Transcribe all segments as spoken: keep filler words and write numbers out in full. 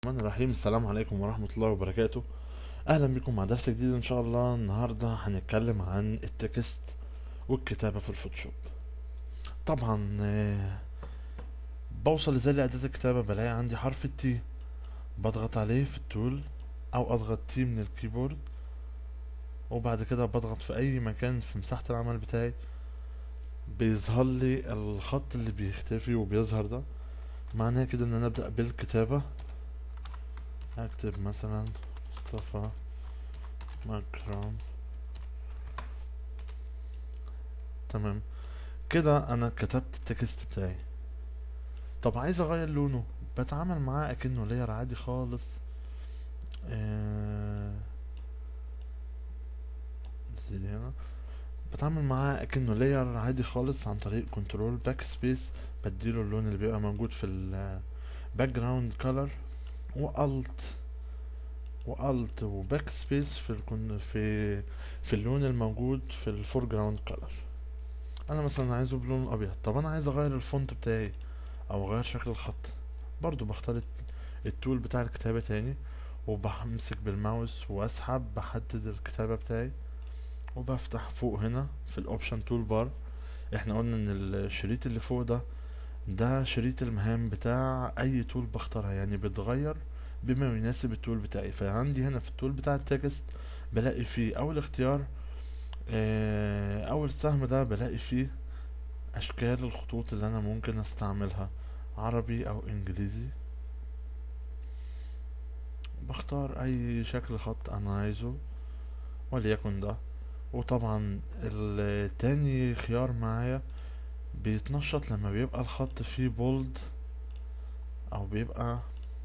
الرحمن الرحيم. السلام عليكم ورحمة الله وبركاته. أهلا بكم مع درس جديد إن شاء الله. النهاردة هنتكلم عن التكست والكتابة في الفوتوشوب. طبعا آه، بوصل ازاي لأداة الكتابة؟ بلاقي عندي حرف التي، بضغط عليه في التول أو أضغط تي من الكيبورد، وبعد كده بضغط في أي مكان في مساحة العمل بتاعي، بيظهر لي الخط اللي بيختفي وبيظهر ده معناه كده إن أنا أبدأ بالكتابة. أكتب مثلا مصطفى مكرم. تمام كده انا كتبت التكست بتاعي. طب عايز اغير لونه، بتعامل معاه اكنه لير عادي خالص. آه، نزل هنا، بتعامل معاه اكنه لير عادي خالص عن طريق كنترول باك سبيس، بديله اللون اللي بيبقى موجود في الباك جراوند كولر، والت والت وباك سبيس في الكون في في اللون الموجود في الفور جراوند كولر. انا مثلا عايزه بلون ابيض. طب انا عايز اغير الفونت بتاعي او اغير شكل الخط، برضو بختار التول بتاع الكتابة تاني، وبمسك بالماوس واسحب بحدد الكتابة بتاعي، وبفتح فوق هنا في الاوبشن تول بار. احنا قلنا ان الشريط اللي فوق ده ده شريط المهام بتاع اي تول بختارها، يعني بتغير بما يناسب التول بتاعي. فعندي هنا في التول بتاع التكست بلاقي فيه اول اختيار، آه، اول سهم ده بلاقي فيه اشكال الخطوط اللي انا ممكن استعملها، عربي او انجليزي. بختار اي شكل خط انا عايزه وليكن ده. وطبعا التاني خيار معايا بيتنشط لما بيبقى الخط فيه بولد، او بيبقى،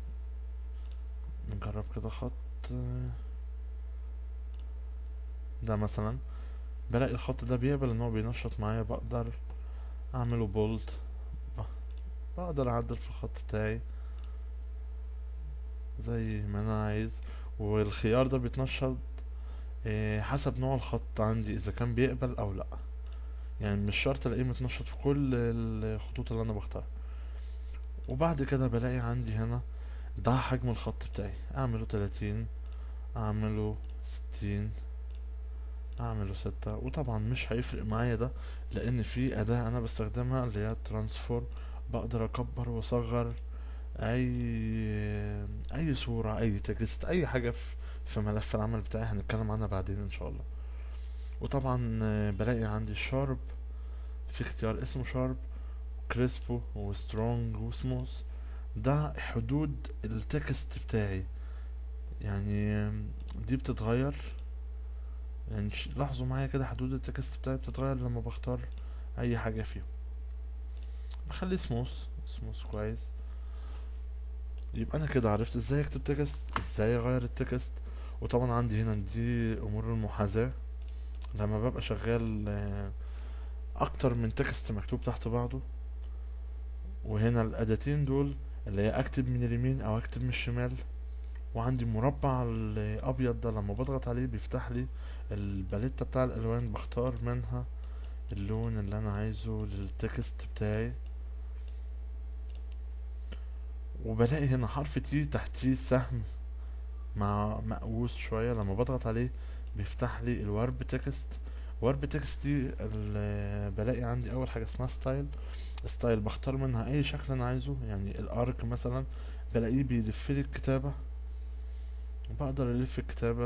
نجرب كده خط ده مثلا، بلاقي الخط ده بيقبل ان هو بينشط معايا، بقدر اعمله بولد، بقدر اعدل في الخط بتاعي زي ما انا عايز. والخيار ده بيتنشط آه، حسب نوع الخط عندي، اذا كان بيقبل او لا، يعني مش شرط الاقيه متنشط في كل الخطوط اللي انا بختارها. وبعد كده بلاقي عندي هنا ده حجم الخط بتاعي، اعمله تلاتين، اعمله ستين، اعمله ستة. وطبعا مش هيفرق معايا ده لان في اداة انا بستخدمها اللي هي ترانسفورم، بقدر اكبر واصغر اي اي صورة، اي تكست، اي حاجة في في ملف العمل بتاعي، هنتكلم عنها بعدين ان شاء الله. وطبعا آه، بلاقي عندي الشارب، في اختيار اسمه شارب، كريسبو وسترونج وسموث. ده حدود التكست بتاعي، يعني دي بتتغير. يعني ش- لاحظوا معايا كده حدود التكست بتاعي بتتغير لما بختار اي حاجة فيهم. بخلي سموث، سموث كويس. يبقى انا كده عرفت ازاي اكتب تكست، ازاي اغير التكست. وطبعا عندي هنا دي امور المحاذاة، لما ببقى شغال آه، اكتر من تكست مكتوب تحت بعضه. وهنا الاداتين دول اللي هي اكتب من اليمين او اكتب من الشمال. وعندي مربع الابيض ده لما بضغط عليه بيفتح لي الباليتة بتاع الالوان، بختار منها اللون اللي انا عايزه للتكست بتاعي. وبلاقي هنا حرف تي تحتيه سهم مع مقوس شوية، لما بضغط عليه بيفتح لي الورب تكست. ورب تكست دي ال- بلاقي عندي اول حاجة اسمها ستايل. ستايل بختار منها اي شكل انا عايزه، يعني الارك مثلا بلاقيه بيلف لي الكتابة، بقدر الف الكتابة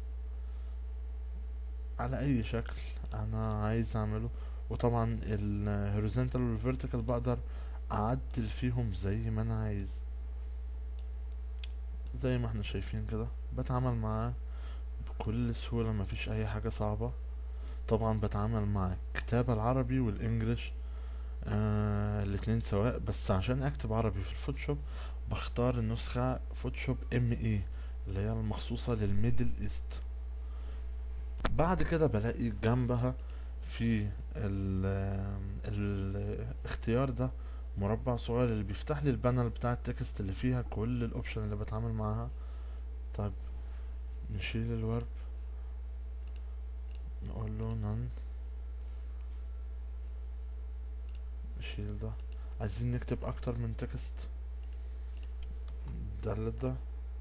على اي شكل انا عايز اعمله. وطبعا الهوريزونتال والفيرتيكال بقدر اعدل فيهم زي ما انا عايز، زي ما احنا شايفين كده بتعامل معاه بكل سهولة، مفيش اي حاجة صعبة. طبعا بتعامل مع الكتابة العربي والانجليش آه الاتنين سواء، بس عشان اكتب عربي في الفوتوشوب بختار النسخة فوتوشوب ام اي اللي هي المخصوصة للميدل ايست. بعد كده بلاقي جنبها في ال الاختيار ده مربع صغير اللي بيفتح لي البانل بتاع التكست اللي فيها كل الاوبشن اللي بتعامل معاها. طيب نشيل الورب، نقول له نون، نشيل ده. عايزين نكتب اكتر من تكست، الدالت ده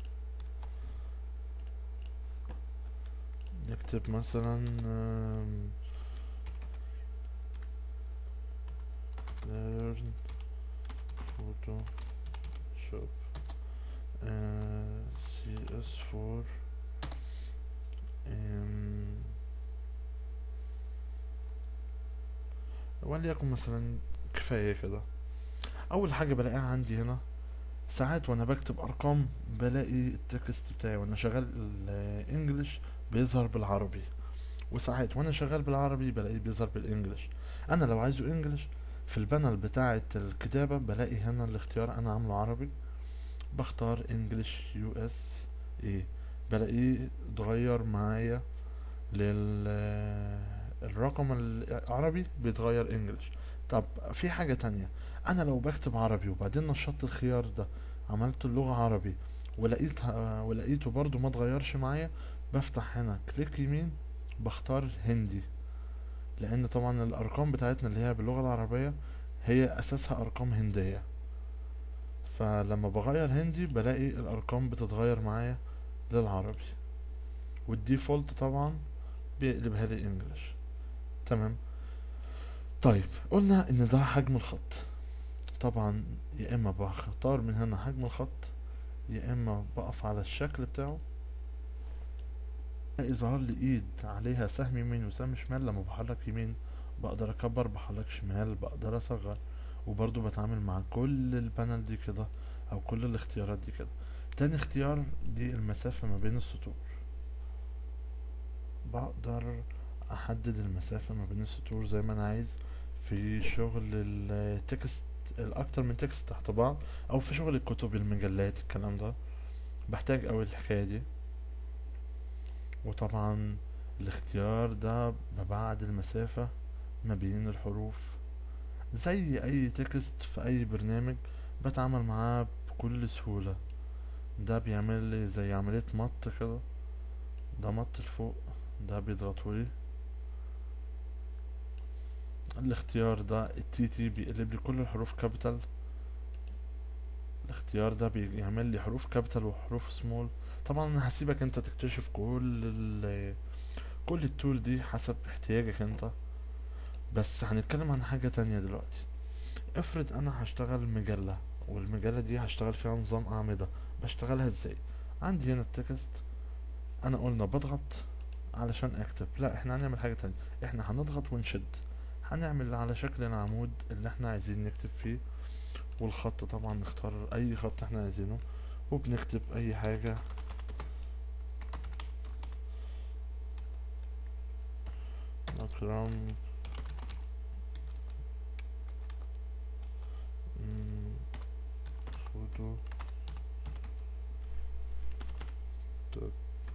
نكتب مثلا آم، learn photoshop آه، سي اس فور آم، وليكن مثلا كفاية كده. اول حاجة بلاقيها عندي هنا، ساعات وانا بكتب ارقام بلاقي التكست بتاعي وانا شغال الانجليش بيظهر بالعربي، وساعات وانا شغال بالعربي بلاقيه بيظهر بالانجليش. انا لو عايزه انجليش في البانل بتاعة الكتابة بلاقي هنا الاختيار انا عامله عربي، بختار انجليش يو اس ايه، بلاقيه اتغير معايا لل الرقم العربي بيتغير انجليش. طب في حاجة تانية، انا لو بكتب عربي وبعدين نشطت الخيار ده عملت اللغة عربي ولقيتها ولقيته برضو ما اتغيرش معايا، بفتح هنا كليك يمين بختار هندي، لان طبعا الارقام بتاعتنا اللي هي باللغة العربية هي اساسها ارقام هندية، فلما بغير هندي بلاقي الارقام بتتغير معايا للعربي، والديفولت طبعا بيقلبها لي انجلش. تمام. طيب قلنا ان ده حجم الخط، طبعا يا اما بختار من هنا حجم الخط يا اما بقف على الشكل بتاعه يظهر لي ايد عليها سهم يمين وسهم شمال، لما بحرك يمين بقدر اكبر، بحرك شمال بقدر اصغر، وبرضو بتعامل مع كل البانل دي كده او كل الاختيارات دي كده. تاني اختيار دي المسافة ما بين السطور، بقدر احدد المسافة ما بين السطور زي ما انا عايز في شغل التكست الاكتر من تكست تحت بعض، او في شغل الكتب المجلات الكلام ده بحتاج اوي الحكاية دي. وطبعا الاختيار ده ببعد المسافة ما بين الحروف زي اي تكست في اي برنامج بتعامل معاه بكل سهولة. ده بيعمل لي زي عملية مط كده، ده مط لفوق، ده بيضغطولي. الاختيار ده التي تي بيقلب لي كل الحروف كابيتال، الاختيار ده بيعمل لي حروف كابيتال وحروف سمول. طبعا انا هسيبك انت تكتشف كل ال كل التول دي حسب احتياجك انت، بس هنتكلم عن حاجة تانية دلوقتي. افرض انا هشتغل مجلة والمجلة دي هشتغل فيها نظام اعمدة، بشتغلها ازاي؟ عندي هنا التكست، انا قلنا بضغط علشان اكتب، لا احنا هنعمل حاجة تانية، احنا هنضغط ونشد، هنعمل على شكل العمود اللي احنا عايزين نكتب فيه، والخط طبعا نختار اي خط احنا عايزينه وبنكتب اي حاجة. اكرم مم، فوتو توك.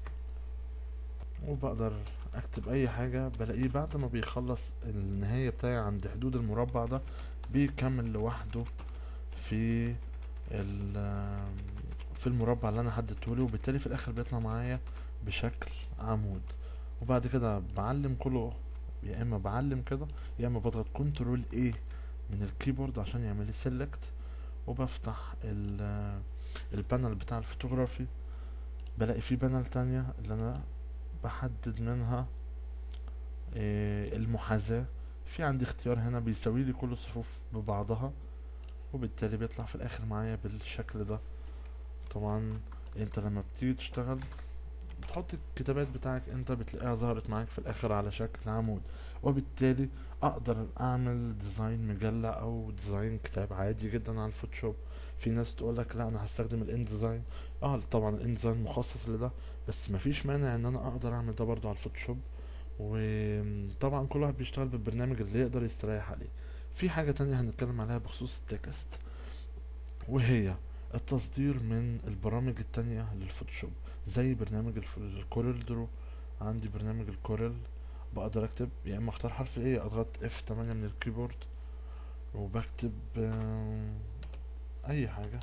وبقدر اكتب اي حاجة بلاقيه بعد ما بيخلص النهاية بتاعي عند حدود المربع ده بيكمل لوحده في ال- في المربع اللي انا حددته له، وبالتالي في الاخر بيطلع معايا بشكل عمود. وبعد كده بعلم كله، يا اما بعلم كده يا اما بضغط كنترول ايه من الكيبورد عشان يعمل لي سيلكت، وبفتح ال- البانل بتاع الفوتوغرافي، بلاقي فيه بانل تانية اللي انا بحدد منها إيه المحاذاة. في عندي اختيار هنا بيساوي لي كل الصفوف ببعضها، وبالتالي بيطلع في الاخر معايا بالشكل ده. طبعا انت لما بتيجي تشتغل بتحط الكتابات بتاعك انت بتلاقيها ظهرت معاك في الاخر على شكل عمود، وبالتالي اقدر اعمل ديزاين مجلة او ديزاين كتاب عادي جدا على الفوتوشوب. في ناس تقولك لا انا هستخدم الان ديزاين، اه طبعا الان ديزاين مخصص لده، بس مفيش مانع ان انا اقدر اعمل ده برضو على الفوتوشوب. وطبعا كل واحد بيشتغل بالبرنامج اللي يقدر يستريح عليه. في حاجة تانية هنتكلم عليها بخصوص التكست، وهي التصدير من البرامج التانية للفوتوشوب زي برنامج الف- الكورل درو. عندي برنامج الكورل بقدر اكتب، يا اما اختار حرف ايه اضغط اف تمانية من الكيبورد وبكتب آم، اي حاجة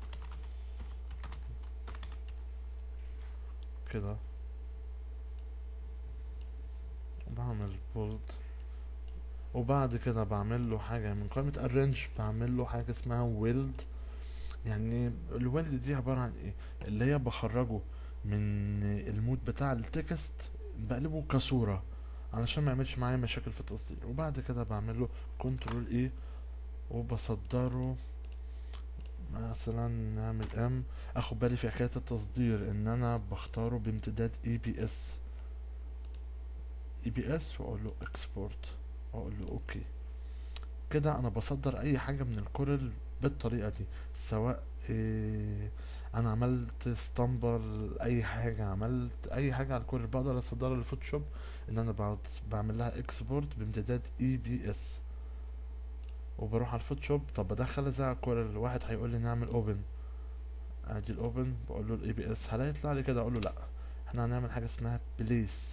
كده، بعمل بولد، وبعد كده بعمل له حاجة من قائمة arrange، بعمل له حاجة اسمها ويلد. يعني الويلد دي عبارة عن ايه؟ اللي هي بخرجه من المود بتاع التكست، بقلبه كصورة علشان ما يعملش معايا مشاكل في التصدير، وبعد كده بعمله كنترول ايه وبصدره. مثلا نعمل ام، اخد بالي في حكاية التصدير ان انا بختاره بامتداد اي بي اس، اي بي اس، واقول له اكسبورت واقول له اوكي. كده انا بصدر اي حاجة من الكورل بالطريقة دي، سواء إيه انا عملت اسطمبة، اي حاجة عملت اي حاجة على الكورل بقدر اصدرها للفوتوشوب، ان انا بقعد بعمل لها اكسبورت بامتداد اي بي اس، وبروح على الفوتوشوب. طب بدخل ازاي على الكورل؟ واحد هيقول لي نعمل اوبن، ادي الاوبن، بقول له الاي بي اس، هلاقي يطلع لي كده، اقول له لا احنا هنعمل حاجة اسمها بليس،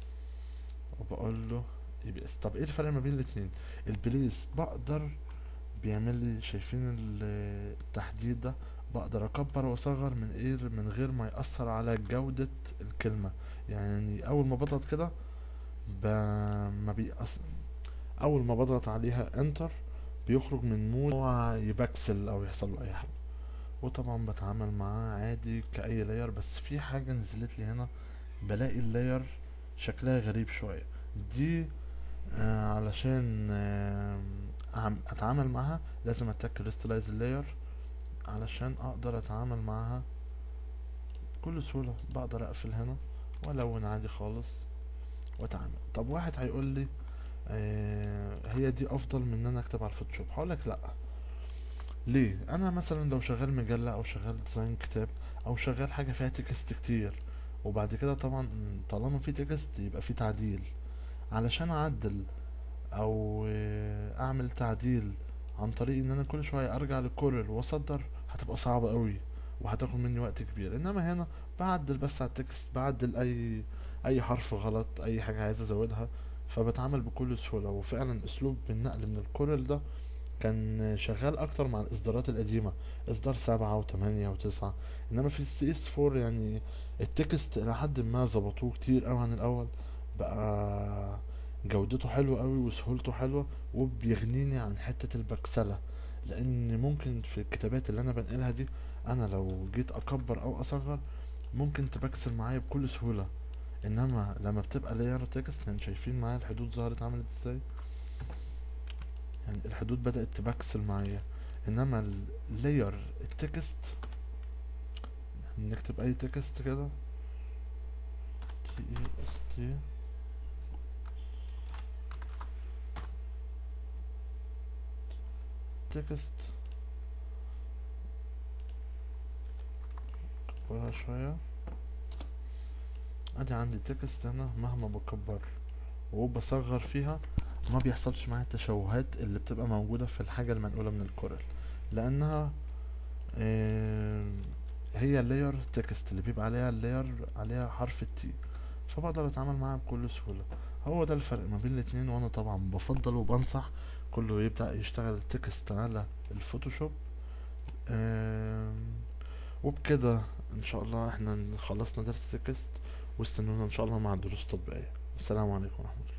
وبقول له اي بي اس. طب ايه الفرق ما بين الاتنين؟ البليس بقدر بيعمل لي، شايفين ال- التحديد ده، بقدر اكبر واصغر من ايه، من غير ما يأثر على جودة الكلمة. يعني اول ما بضغط كده ب... ما بيأثر، اول ما بضغط عليها انتر بيخرج من مود هو يبكسل او يحصل له اي حاجة. وطبعا بتعامل معاه عادي كأي لاير، بس في حاجة نزلت لي هنا، بلاقي اللاير شكلها غريب شوية. دي آه علشان آه أعم- اتعامل معاها لازم اتك ريستلايز اللاير علشان اقدر اتعامل معاها بكل سهولة. بقدر اقفل هنا والون عادي خالص واتعامل. طب واحد هيقول لي آه هي دي افضل من ان انا اكتب على الفوتوشوب. هقولك لا. ليه؟ انا مثلا لو شغال مجلة او شغال ديزاين كتاب او شغال حاجة فيها تكست كتير، وبعد كده طبعا طالما في تكست يبقى في تعديل، علشان اعدل او آه، اعمل تعديل عن طريق ان انا كل شويه ارجع للكورل واصدر، هتبقى صعبه قوي وهتاخد مني وقت كبير. انما هنا بعدل بس على التكست، بعدل اي اي حرف غلط، اي حاجه عايز ازودها، فبتعامل بكل سهوله. وفعلا اسلوب النقل من الكورل ده كان شغال اكتر مع الاصدارات القديمه، اصدار سبعة وثمانية وتسعة. انما في السي اس فور يعني التكست الى حد ما ظبطوه كتير قوي عن الاول، بقى جودته حلوة قوي وسهولته حلوة، وبيغنيني عن حتة البكسلة. لان ممكن في الكتابات اللي انا بنقلها دي، انا لو جيت اكبر او اصغر ممكن تبكسل معايا بكل سهولة. انما لما بتبقى لاير تكست، يعني شايفين معايا الحدود ظهرت عملت ازاي، يعني الحدود بدأت تبكسل معايا. انما اللاير التكست، نكتب اي تكست كده، تي اي اس تي، تكست، كبرها شوية. ادي عندي تكست هنا، مهما بكبر وبصغر فيها ما بيحصلش معايا التشوهات اللي بتبقى موجودة في الحاجة المنقولة من الكورل، لانها آه، هي لاير تكست اللي بيبقى عليها اللاير عليها حرف التي، فبقدر اتعامل معاها بكل سهولة. هو ده الفرق ما بين الاتنين، وانا طبعا بفضل وبنصح كله يبدأ يشتغل التكست على الفوتوشوب. آم، وبكده ان شاء الله احنا خلصنا درس التكست، واستنونا ان شاء الله مع الدروس التطبيقية. السلام عليكم ورحمة الله.